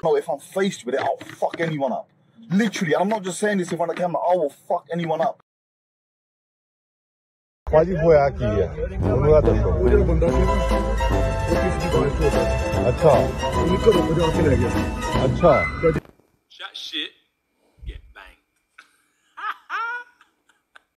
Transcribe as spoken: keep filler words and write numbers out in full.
No, if I'm faced with it, I'll fuck anyone up. Literally, I'm not just saying this in front of the camera. I will fuck anyone up. Quase foi aqui, não é da show. अच्छा अच्छा Chat shit.